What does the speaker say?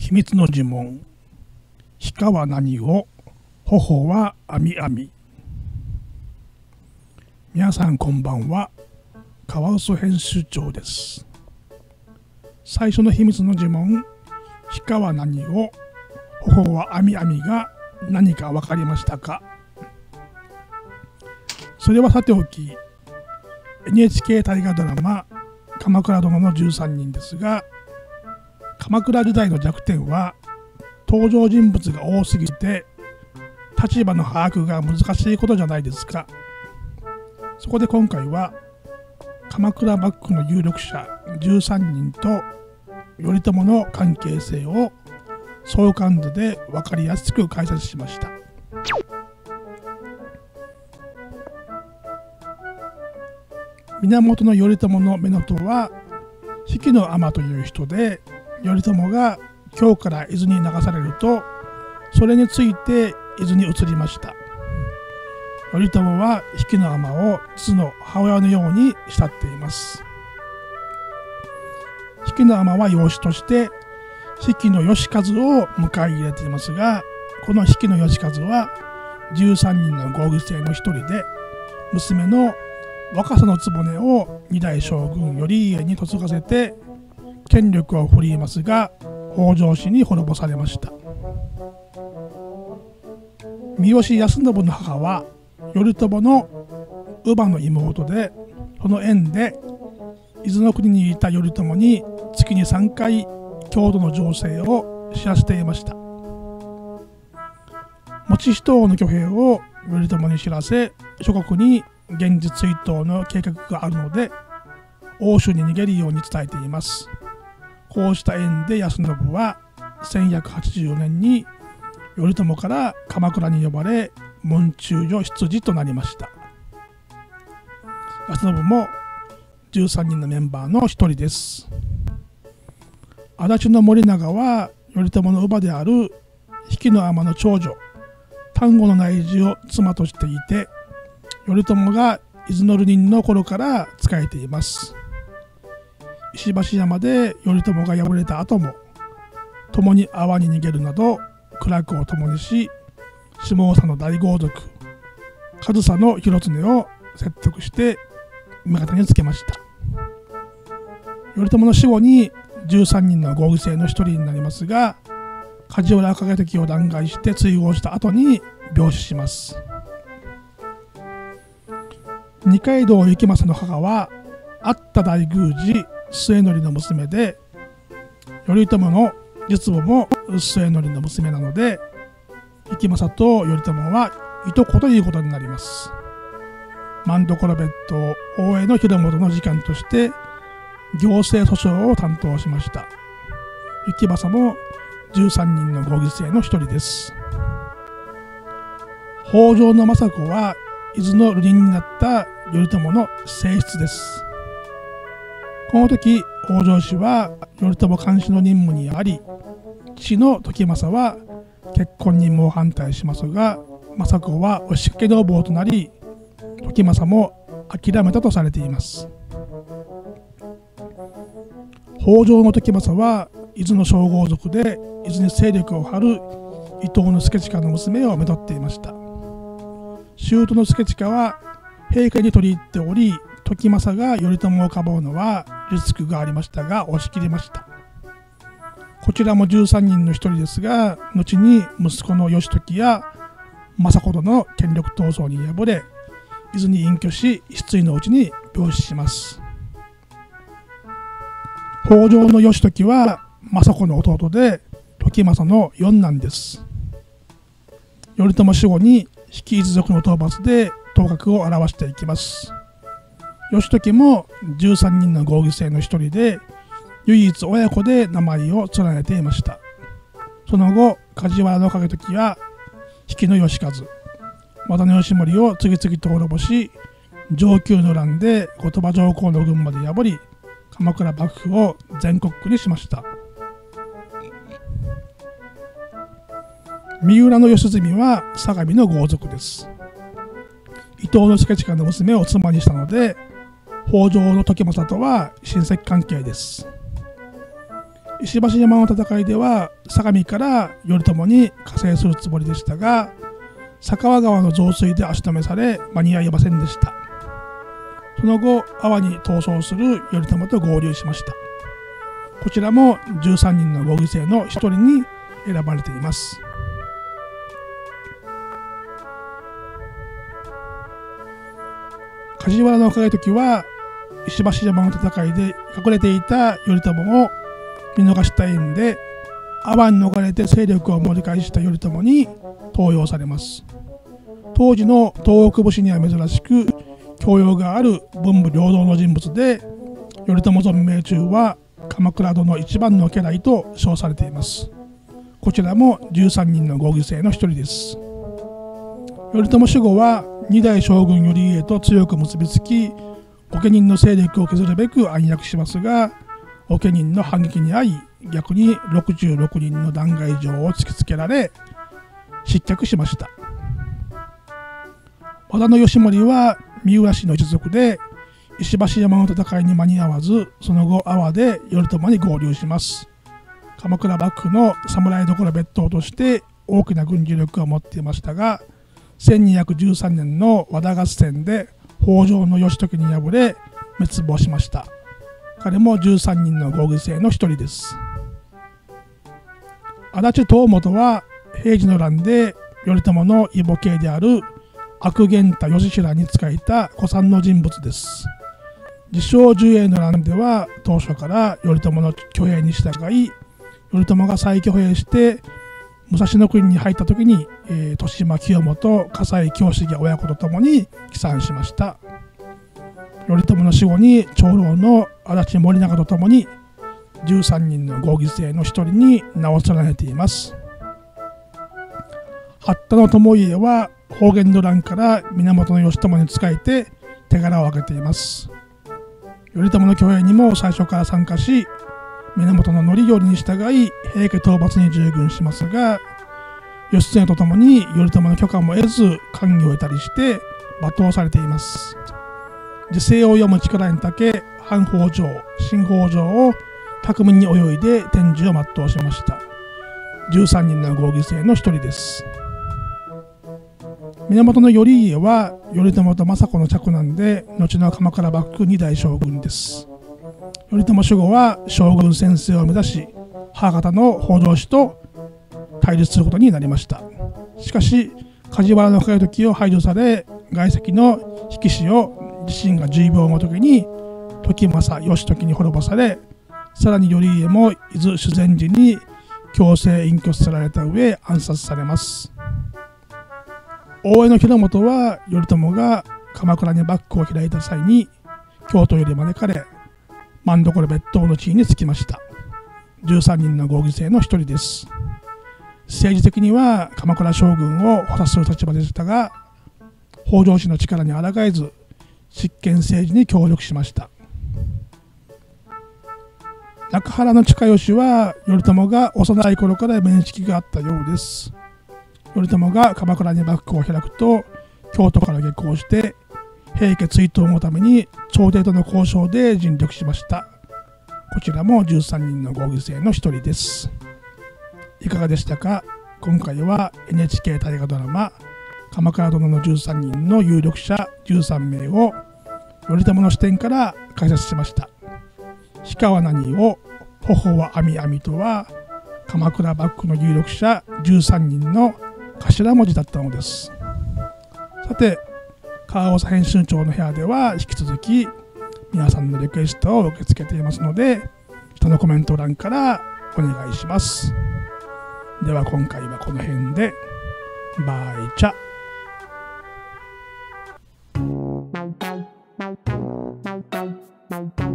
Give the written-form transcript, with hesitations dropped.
秘密の呪文。鹿は何を、頬はあみあみ。皆さんこんばんは。カワウソ編集長です。最初の秘密の呪文、鹿は何を、頬はあみあみが何か分かりましたか？それはさておき、NHK 大河ドラマ「鎌倉殿の13人」ですが、鎌倉時代の弱点は登場人物が多すぎて立場の把握が難しいことじゃないですか。そこで今回は鎌倉幕府の有力者13人と頼朝の関係性を相関図で分かりやすく解説しました。源頼朝の乳母は比企尼という人で、頼朝が京から伊豆に流されるとそれについて伊豆に移りました。頼朝は比企尼を実の母親のように慕っています。比企尼は養子として比企能員を迎え入れていますが、この比企能員は13人の合議制の一人で、娘の若狭局を二代将軍頼家に嫁がせて権力を振りますが、北条氏に滅ぼされました。三好康信の母は頼朝の乳母の妹で、その縁で伊豆の国にいた頼朝に月に3回郷土の情勢を知らせていました。以仁王の挙兵を頼朝に知らせ、諸国に源氏追討の計画があるので欧州に逃げるように伝えています。こうした縁で康信は1184年に頼朝から鎌倉に呼ばれ、文中女執事となりました。康信も13人のメンバーの一人です。足立の森長は頼朝の乳母である比企尼の長女丹後の内侍を妻としていて、頼朝が伊豆の流人の頃から仕えています。石橋山で頼朝が敗れた後も共に阿波に逃げるなど苦楽を共にし、下総の大豪族上総の広常を説得して味方につけました。頼朝の死後に13人の合議制の一人になりますが、梶原景時を弾劾して追放した後に病死します。二階堂行正の母はあった大宮司末則の娘で、頼朝の実母も末則の娘なので、行正と頼朝はいとこということになります。政所別当大江の広元の次官として行政訴訟を担当しました。行正も13人の合議制の一人です。北条の政子は伊豆の流人になった頼朝の正室です。この時北条氏は頼朝監視の任務にあり、父の時政は結婚に猛反対しますが、政子は押しかけ同房となり、時政も諦めたとされています。北条の時政は伊豆の小豪族で伊豆に勢力を張る伊東の助親の娘をめとっていました。舅の助親は平家に取り入っており、時政が頼朝をかばうのはリスクがありましたが押し切りました。こちらも13人の一人ですが、後に息子の義時や政子との権力闘争に敗れ、伊豆に隠居し失意のうちに病死します。北条の義時は政子の弟で時政の四男です。頼朝死後に比企一族の討伐で頭角を現していきます。義時も13人の合議制の一人で、唯一親子で名前を連ねていました。その後梶原景時や比企能員、和田義盛を次々と滅ぼし、承久の乱で後鳥羽上皇の軍まで破り、鎌倉幕府を全国区にしました。三浦義澄は相模の豪族です。伊東の助親の娘を妻にしたので、北条の時政とは親戚関係です。 石橋山の戦いでは相模から頼朝に加勢するつもりでしたが、酒匂川の増水で足止めされ間に合いませんでした。その後、阿波に逃走する頼朝と合流しました。こちらも13人のご犠牲の1人に選ばれています。梶原景時は石橋山の戦いで隠れていた頼朝を見逃した縁で、阿波に逃れて勢力を盛り返した頼朝に登用されます。当時の東北武士には珍しく教養がある文武両道の人物で、頼朝存命中は鎌倉殿一番の家来と称されています。こちらも13人のご犠牲の一人です。頼朝死後は二代将軍頼家と強く結びつき、御家人の勢力を削るべく暗躍しますが、御家人の反撃に遭い、逆に66人の弾劾状を突きつけられ失脚しました。和田義盛は三浦氏の一族で、石橋山の戦いに間に合わず、その後阿波で頼朝に合流します。鎌倉幕府の侍所別当として大きな軍事力を持っていましたが、1213年の和田合戦で北条義時に敗れ滅亡しました。彼も13人のご犠牲の一人です。足立東本は平治の乱で頼朝の異母系である悪源太義平に仕えた古参の人物です。自称寿永の乱では当初から頼朝の挙兵に従い、頼朝が再挙兵して武蔵国に入った時に、豊島清元、葛西京重親子とともに帰参しました。頼朝の死後に長老の足立森長とともに13人のご犠牲の一人に名を連ねています。八田の友家は保元の乱から源義朝に仕えて手柄を挙げています。頼朝の挙兵にも最初から参加し、源頼頼に従い平家討伐に従軍しますが、義経とともに頼朝の許可も得ず官業を得たりして罵倒されています。時勢を読む力に長け、反北条、新北条を巧みに泳いで天寿を全うしました。13人のご犠牲の一人です。源頼家は頼朝と政子の嫡男で、後の鎌倉幕府二代将軍です。頼朝死後は将軍専制を目指し、母方の北条氏と対立することになりました。しかし梶原景時を排除され、外戚の比企氏を自身が重病の時に時政義時に滅ぼされ、さらに頼家も伊豆修善寺に強制隠居させられた上暗殺されます。大江広元は頼朝が鎌倉に幕府を開いた際に京都より招かれ、政所別当の地位につきました。13人のご犠牲の一人です。政治的には鎌倉将軍を補佐する立場でしたが、北条氏の力に抗えず執権政治に協力しました。中原の親吉は頼朝が幼い頃から面識があったようです。頼朝が鎌倉に幕府を開くと、京都から下校して平家追討のために朝廷との交渉で尽力しました。こちらも13人のご犠牲の一人です。いかがでしたか。今回は NHK 大河ドラマ鎌倉殿の13人の有力者13名を頼朝の視点から解説しました。氷川何を頬はあみあみとは、鎌倉幕府の有力者13人の頭文字だったのです。さて、川尾編集長の部屋では引き続き皆さんのリクエストを受け付けていますので、下のコメント欄からお願いします。では今回はこの辺で、バイチャ。